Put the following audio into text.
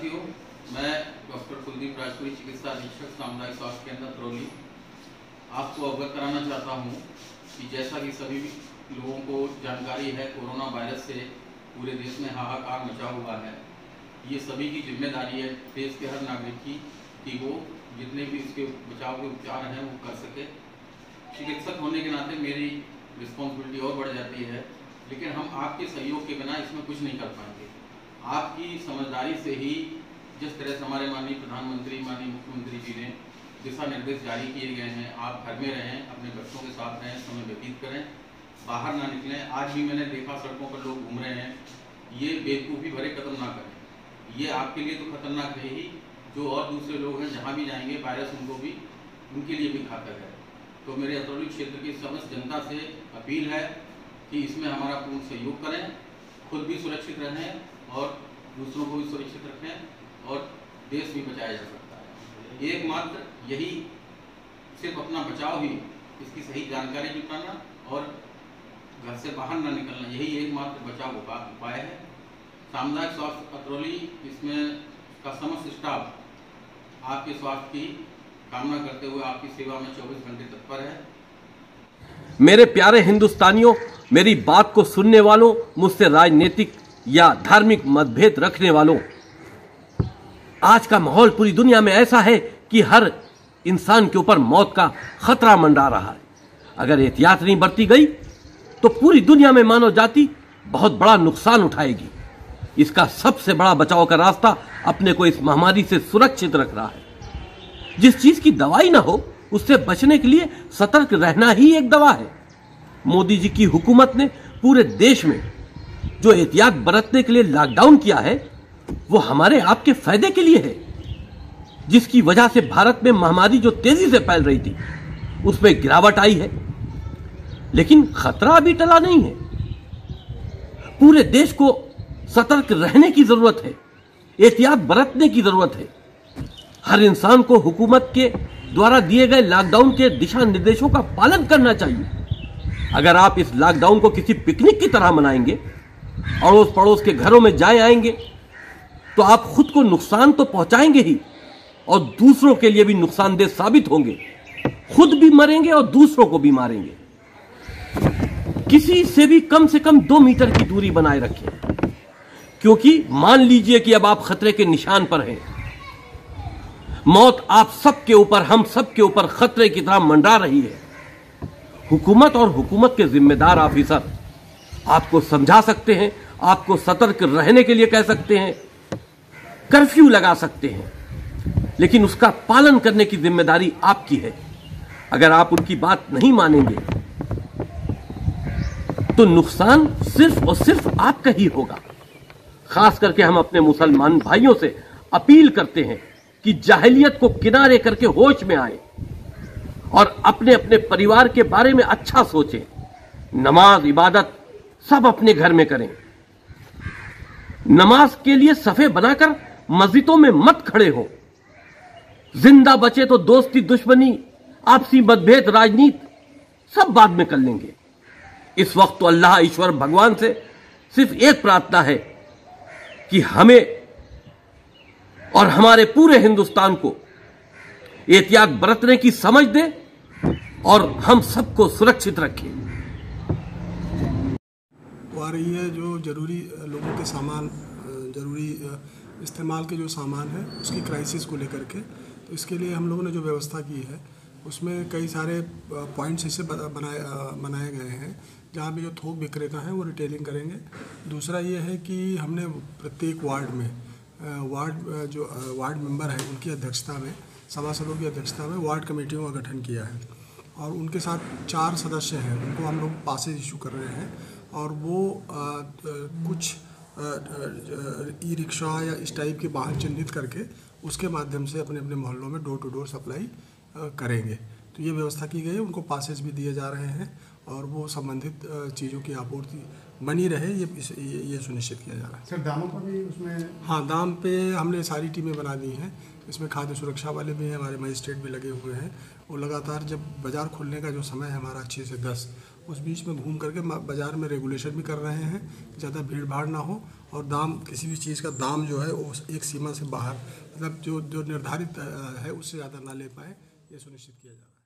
साथियों, मैं डॉक्टर कुलदीप राजपुरी, चिकित्सा अधीक्षक सामुदायिक स्वास्थ्य केंद्र तरौली, आपको अवगत कराना चाहता हूं कि जैसा कि सभी लोगों को जानकारी है, कोरोना वायरस से पूरे देश में हाहाकार मचा हुआ है। ये सभी की जिम्मेदारी है, देश के हर नागरिक की, कि वो जितने भी इसके बचाव के उपचार हैं वो कर सके। चिकित्सक होने के नाते मेरी रिस्पॉन्सिबिलिटी और बढ़ जाती है, लेकिन हम आपके सहयोग के बिना इसमें कुछ नहीं कर पाएंगे। आपकी समझदारी से ही, जिस तरह से हमारे माननीय प्रधानमंत्री, माननीय मुख्यमंत्री जी ने दिशा निर्देश जारी किए गए हैं, आप घर में रहें, अपने बच्चों के साथ रहें, समय व्यतीत करें, बाहर ना निकलें। आज भी मैंने देखा सड़कों पर लोग घूम रहे हैं, ये बेवकूफ़ी भरे कदम ना करें। ये आपके लिए तो खतरनाक है ही, जो और दूसरे लोग हैं जहाँ भी जाएंगे वायरस उनके लिए भी घातक है। तो मेरे अतरौली क्षेत्र की समस्त जनता से अपील है कि इसमें हमारा पूर्ण सहयोग करें, खुद भी सुरक्षित रहें और दूसरों को भी सुरक्षित रखें और देश भी बचाया जा सकता है। एकमात्र यही, सिर्फ अपना बचाव ही, इसकी सही जानकारी जुटाना और घर से बाहर ना निकलना, यही एकमात्र बचाव उपाय है। सामुदायिक स्वास्थ्य अतरौली, इसमें का समस्त स्टाफ आपके स्वास्थ्य की कामना करते हुए आपकी सेवा में 24 घंटे तत्पर है। मेरे प्यारे हिंदुस्तानियों, मेरी बात को सुनने वालों, मुझसे राजनीतिक या धार्मिक मतभेद रखने वालों, आज का माहौल पूरी दुनिया में ऐसा है कि हर इंसान के ऊपर मौत का खतरा मंडरा रहा है। अगर एहतियात नहीं बरती गई तो पूरी दुनिया में मानव जाति बहुत बड़ा नुकसान उठाएगी। इसका सबसे बड़ा बचाव का रास्ता अपने को इस महामारी से सुरक्षित रख रहा है। जिस चीज की दवाई ना हो, उससे बचने के लिए सतर्क रहना ही एक दवा है। मोदी जी की हुकूमत ने पूरे देश में जो एहतियात बरतने के लिए लॉकडाउन किया है, वो हमारे आपके फायदे के लिए है, जिसकी वजह से भारत में महामारी जो तेजी से फैल रही थी उसमें गिरावट आई है। लेकिन खतरा अभी टला नहीं है। पूरे देश को सतर्क रहने की जरूरत है, एहतियात बरतने की जरूरत है। हर इंसान को हुकूमत के द्वारा दिए गए लॉकडाउन के दिशा निर्देशों का पालन करना चाहिए। अगर आप इस लॉकडाउन को किसी पिकनिक की तरह मनाएंगे, अड़ोस पड़ोस के घरों में जाए आएंगे, तो आप खुद को नुकसान तो पहुंचाएंगे ही और दूसरों के लिए भी नुकसानदेह साबित होंगे। खुद भी मरेंगे और दूसरों को भी मारेंगे। किसी से कम 2 मीटर की दूरी बनाए रखें, क्योंकि मान लीजिए कि अब आप खतरे के निशान पर हैं। मौत आप सबके ऊपर, हम सबके ऊपर खतरे की तरह मंडरा रही है। हुकूमत और हुकूमत के जिम्मेदार ऑफिसर आपको समझा सकते हैं, आपको सतर्क रहने के लिए कह सकते हैं, कर्फ्यू लगा सकते हैं, लेकिन उसका पालन करने की जिम्मेदारी आपकी है। अगर आप उनकी बात नहीं मानेंगे तो नुकसान सिर्फ और सिर्फ आपका ही होगा। खास करके हम अपने मुसलमान भाइयों से अपील करते हैं कि जाहिलियत को किनारे करके होश में आए और अपने अपने परिवार के बारे में अच्छा सोचें। नमाज, इबादत सब अपने घर में करें। नमाज के लिए सफे बनाकर मस्जिदों में मत खड़े हो। जिंदा बचे तो दोस्ती, दुश्मनी, आपसी मतभेद, राजनीति सब बाद में कर लेंगे। इस वक्त तो अल्लाह, ईश्वर, भगवान से सिर्फ एक प्रार्थना है कि हमें और हमारे पूरे हिंदुस्तान को एहतियात बरतने की समझ दे और हम सबको सुरक्षित रखें। आ रही है जो जरूरी लोगों के सामान, जरूरी इस्तेमाल के जो सामान है, उसकी क्राइसिस को लेकर के, तो इसके लिए हम लोगों ने जो व्यवस्था की है उसमें कई सारे पॉइंट्स ऐसे बनाए गए हैं जहाँ पे जो थोक विक्रेता हैं वो रिटेलिंग करेंगे। दूसरा ये है कि हमने प्रत्येक वार्ड में वार्ड मेंबर हैं उनकी अध्यक्षता में, सभासदों की अध्यक्षता में वार्ड कमेटियों का गठन किया है और उनके साथ 4 सदस्य हैं, उनको हम लोग पासेज इशू कर रहे हैं और वो कुछ ई रिक्शा या इस टाइप के वाहन चिन्हित करके उसके माध्यम से अपने अपने मोहल्लों में डोर टू डोर सप्लाई करेंगे। तो ये व्यवस्था की गई है, उनको पासेज भी दिए जा रहे हैं और वो संबंधित चीज़ों की आपूर्ति बनी रहे, ये सुनिश्चित किया जा रहा है। सर, दामों पर भी उसमें? हाँ, दाम पे हमने सारी टीमें बना दी हैं। इसमें खाद्य सुरक्षा वाले भी हैं, हमारे मजिस्ट्रेट भी लगे हुए हैं। वो लगातार जब बाज़ार खुलने का जो समय है हमारा 6 से 10, उस बीच में घूम करके बाज़ार में रेगुलेशन भी कर रहे हैं, ज़्यादा भीड़ भाड़ ना हो और दाम, किसी भी चीज़ का दाम जो है वो एक सीमा से बाहर, मतलब जो निर्धारित है उससे ज़्यादा ना ले पाए, ये सुनिश्चित किया जा रहा है।